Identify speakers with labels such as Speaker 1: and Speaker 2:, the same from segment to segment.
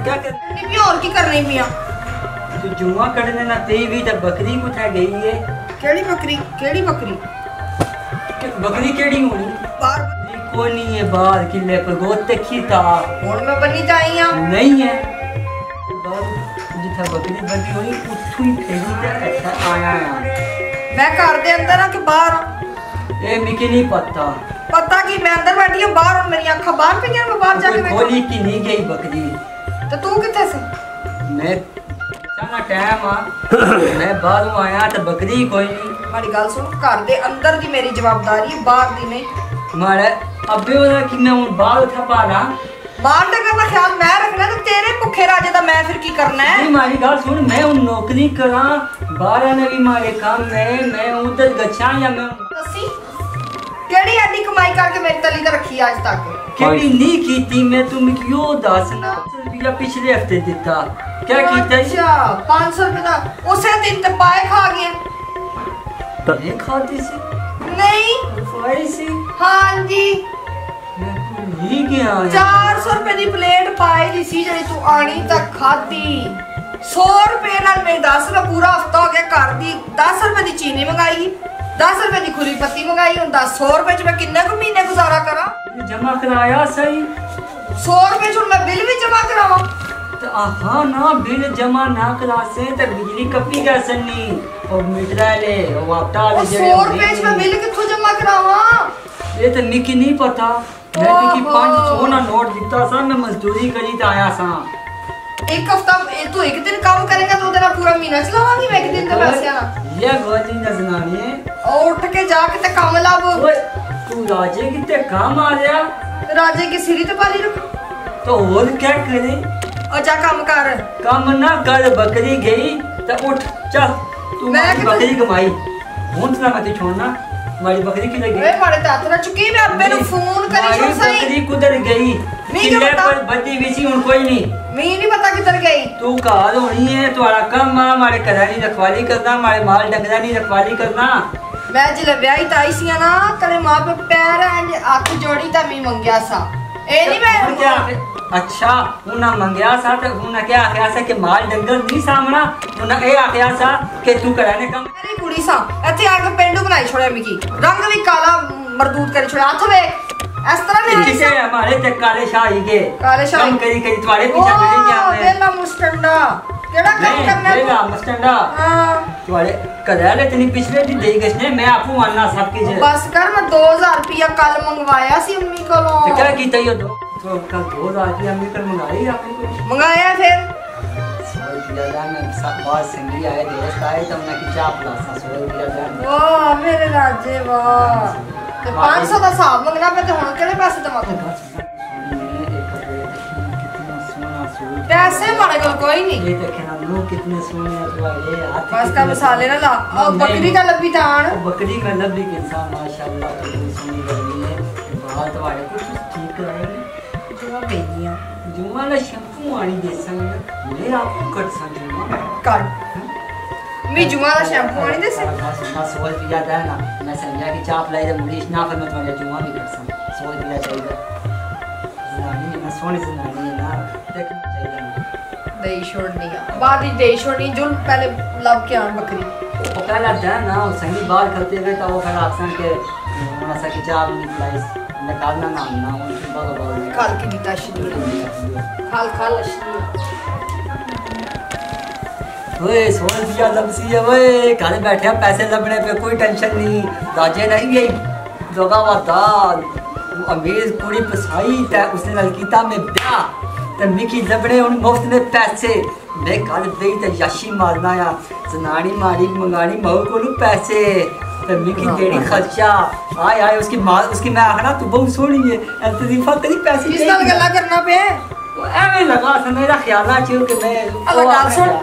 Speaker 1: क्या कर
Speaker 2: भी और की करनी पिया
Speaker 1: तू जुआ कढ़ने ना तेई भी तो बकरी कुछ गई है।
Speaker 2: केड़ी बकरी
Speaker 1: बकरी केड़ी होनी
Speaker 2: बार
Speaker 1: कोई नहीं है बाहर किले पर गोत देखी था
Speaker 2: हुन मैं बनी जाई हां
Speaker 1: नहीं है जिथा बकरी बनी होनी उठू ही फेरी ते अच्छा आया
Speaker 2: मैं घर दे अंदर आ के बाहर
Speaker 1: ए मिकी नहीं पता
Speaker 2: कि मैं अंदर बैठी हूं बाहर और मेरी आंखें बाहर पे मैं बाहर जाके बैठी
Speaker 1: खोली की नहीं गई बकरी
Speaker 2: तो तू किथे से
Speaker 1: मैं चला टाइम आ मैं बाहरों आया तो बकरी कोई नहीं
Speaker 2: मारी गल सुन घर दे अंदर दी मेरी जवाबदारी बाहर दी नहीं
Speaker 1: मारे अबे ओदा कि मैं हुन बाहर उठा पा रहा
Speaker 2: बाहर तक का ख्याल मैं रखना तो तेरे भुखे राजे दा मैं फिर की करना है
Speaker 1: नहीं मारी गल सुन मैं उन नौकरी करा बाहर ने भी मारे काम मैं उधर गच्छा या मैं
Speaker 2: दसी केड़ी एडी कमाई करके मेरी तली ते रखी आज तक
Speaker 1: केड़ी नहीं कीती मैं तुम क्यों दसना रुपया पिछले हफ्ते दिता क्या कीता
Speaker 2: अच्छा 500 रुपए दा उसे दिन ते पाए खा गया
Speaker 1: ये खाती सी
Speaker 2: नहीं
Speaker 1: फाई सी
Speaker 2: हां जी
Speaker 1: मैं भूल ही गया
Speaker 2: 400 रुपए दी प्लेट पाई दी सी जड़ी तू आनी तक खादी 100 रुपए नाल मेरी 10 रुपए पूरा हफ्ता हो गया घर दी 10 रुपए दी चीनी मंगाई 10 रुपए दी खुली पत्ती मंगाई हुन 100 रुपए च मैं किन्ने को महीने गुजारा करा
Speaker 1: जमा कराया सही
Speaker 2: 100 रुपए च मैं बिल भी जमा करावा
Speaker 1: तो हाँ ना बिल जमा ना करा से तो बिजली कपी का सन्नी और मीटर ले और वापटा ले
Speaker 2: 100 रुपए च मैं बिल किथों जमा करावा
Speaker 1: ये तो मिकी नहीं पता मैं तो की 500 ना नोट दिता सा मैं मजदूरी करी तो आया सा
Speaker 2: एक हफ्ता तू एक दिन काम करेगा तो तेरा पूरा महीना चलावांगी मैं एक दिन के पैसे आना
Speaker 1: ये गोली न जनानी है
Speaker 2: और उठ के जाके ते काम लाव
Speaker 1: ओए तू राजे की ते काम आ गया
Speaker 2: राजे की सिरी ते पाली रख
Speaker 1: तो और क्या करे
Speaker 2: और जा काम कर
Speaker 1: काम ना कर बकरी गई तो उठ चल तू बकरी कमाई हुन ना मत छोड़ना हमारी बकरी किधर गई
Speaker 2: ए मारे तात ना चुकी मैं अब्बे नु फोन करी छोड़ सही
Speaker 1: बकरी किधर गई किले पर बदी बिची हुन कोई नहीं
Speaker 2: मैं नहीं पता किधर गई
Speaker 1: तू घर होनी है तुम्हारा काम आ हमारे घरानी रखवाली करना हमारे माल डंगरा नहीं रखवाली करना
Speaker 2: मैं जिले ब्याही ताई सी ना तेरे मां पे पैर हाथ जोड़ी ता मैं मंगया सा ए नहीं मैं
Speaker 1: क्या अच्छा उना मंगया सा तो उना क्या आख्या सा कि माल डंगर नहीं सामना उना ए आख्या सा कि तू कराने काम
Speaker 2: मेरी कुड़ी सा एथे आके पेंडू बनाई छोड़े मिकी रंग भी काला मरदूद कर छोड़े हाथ वे इस तरह नहीं
Speaker 1: ठीक है हमारे ते काले शाही के
Speaker 2: काले शाही
Speaker 1: कम करी तुम्हारे पीछे मिले क्या है
Speaker 2: वेला मुस्टंडा केड़ा काम करना
Speaker 1: वेला मुस्टंडा हां तुम्हारे कदाले तनी पिछले दिन दे गए मैं आपको मानना सब के
Speaker 2: बस कर मैं 2000 रुपया कल मंगवाया सी अम्मी कोलों
Speaker 1: तो क्या कीता यो तो कल 2000 रुपया अम्मी कर मंगाई आपने को
Speaker 2: मंगाया फिर
Speaker 1: बहुत संगी आए दोस्त आए तो हमने की चाप लासा 100 रुपया जान
Speaker 2: वाह मेरे राजे वाह तो 500 का हिसाब मंगना पे तो हुन केड़े पैसे दवा तू पैसे हमारे को कोई नहीं
Speaker 1: ये देखना लो कितने सोने वाले हाथ
Speaker 2: बस का मसाले ना ला और बकरी का लब्बी दान
Speaker 1: बकरी का लब्बी के इंसान माशाल्लाह तो सोनी लगी है बात वाले कुछ ठीक कराएंगे
Speaker 2: जुआ बेनिया
Speaker 1: जुआ ना शैम्पू आनी दे संग ले आपको कट संग
Speaker 2: कट मैं जुआ का शैम्पू आनी दे संग
Speaker 1: ना सोल पिया था ना मैं समझा कि चाप लाई दे मुनीश ना फिर मैं तुम्हारे जुआ भी कर संग सोल पिया चाहिए जुआनी ना सोनी जुआनी ना देखना चाहिए
Speaker 2: दही छोड़नी बाद ही दही छोड़नी जो पहले लब के आन बकरी
Speaker 1: वो पहला था ना सही बाल करते गए तो वो फिर आपसन के ना सकी चाप निकलाइस निकालना ना ना उनके बाल
Speaker 2: खाल की बीता शनी खाल लशनी
Speaker 1: ओए सोन दिया लबसी है ओए घर बैठे पैसे लबने पे कोई टेंशन नहीं राजे नहीं यही जोगा वादाल अमीर पूरी पसाई ते उसने ललकीता में ब्याह ते मिकी लबने उन मुफ्त में पैसे मैं कल गई ते याशी मारना या जनानी मारी मंगानी महू को पैसे ते मिकी देड़ी खर्चा आय आय उसकी मां उसकी मैं आखना तू बहुत सोहनी है तरीफा करी पैसे
Speaker 2: किस नाल गल्ला करना पे
Speaker 1: एवे लगा सा मेरा ख्याल आ कि मैं
Speaker 2: अलग गाल सुन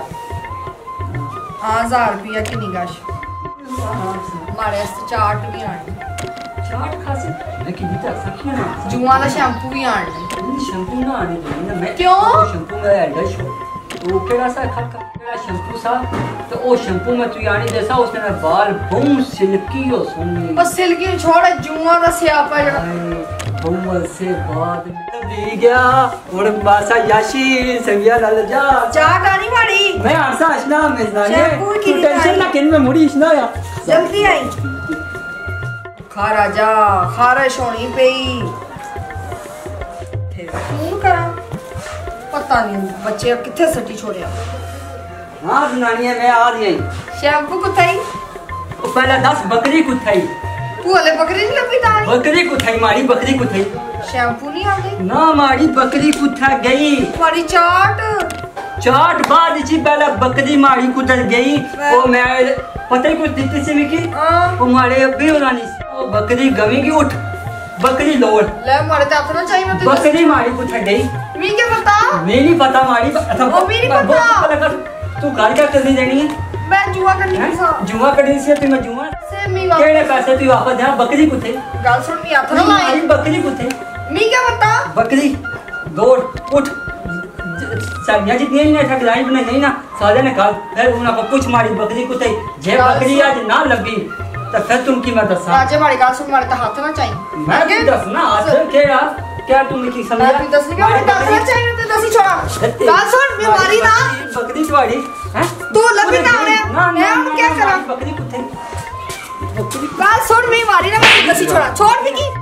Speaker 2: 1000 रुपया की निगाश मारे चाट भी आनी
Speaker 1: चाट खासे मैं कि बीता सखी ना
Speaker 2: जुआ वाला शैम्पू भी आनी
Speaker 1: शैम्पू ना आने दे ना मैं
Speaker 2: क्यों
Speaker 1: शैम्पू में एड शो तो केड़ा सा केड़ा शैम्पू सा तो ओ शैम्पू में तू आनी जैसा उसने ना बाल बूम सिल्की हो सुननी
Speaker 2: बस सिल्की छोड़ जुआ दा स्यापा जड़ा
Speaker 1: उम्र से बाद भी गया और बासा याशी सविया लाल जा
Speaker 2: चाट आनी माड़ी
Speaker 1: मैं आरसा असना में जाने
Speaker 2: शैम्पू की
Speaker 1: तू टेंशन ना किन में मुड़ी इसना या
Speaker 2: जल्दी आई खा राजा खारिश होनी पई फोन करा पता नहीं बच्चे किथे सटी छोड़िया
Speaker 1: हां सुनानी है मैं आ रही
Speaker 2: शैम्पू कुथाई
Speaker 1: पहला 10 बकरी कुथाई
Speaker 2: तू हले बकरी नहीं लभी तारी
Speaker 1: बकरी कुथाई मारी बकरी कुथाई
Speaker 2: शैम्पू नहीं आंदे
Speaker 1: ना मारी बकरी कुथा गई
Speaker 2: तुम्हारी चाट
Speaker 1: चाट बाद इसी पहला बकरी मारी कुतर गई वो मैं पता ही कुछ देती से मिकी वो मारे अभी उड़ानी वो बकरी गवेगी उठ बकरी लोड़
Speaker 2: ले मारे ते अपना चाहिए मत
Speaker 1: बकरी मारी कुथा गई
Speaker 2: मी क्या पता
Speaker 1: मैं नहीं पता मारी
Speaker 2: वो भी नहीं पता
Speaker 1: तू घर क्या करनी देनी है
Speaker 2: मैं जुआ करनी है
Speaker 1: जुआ करनी से मैं जुआ
Speaker 2: से मी
Speaker 1: केड़े पैसे तू वापस दे बकरी कुथे
Speaker 2: गाल सुन मी आता ना
Speaker 1: मारी बकरी कुथे
Speaker 2: मी क्या पता
Speaker 1: बकरी दौड़ उठ सालियां जितनी नहीं ठग लाई बने नहीं ना साले ने कहा फिर उन्हें कुछ मारी बकरी कुथे जे बकरी आज ना लगी तो फिर तुम की मैं दसा
Speaker 2: राजे मारी गाल सुन मारे तो हाथ ना चाहिए
Speaker 1: मैं भी दसना हाथ केड़ा क्या तुम की समझ
Speaker 2: मैं भी दसनी क्या दसना चाहिए तो दसी छोड़ा गाल सुन मैं मारी ना
Speaker 1: बकरी तुम्हारी हैं
Speaker 2: तू लगी ना मैं क्या करा
Speaker 1: बकरी कुथे
Speaker 2: गाल सुन मैं मारी ना मैं दसी छोड़ा छोड़ दी की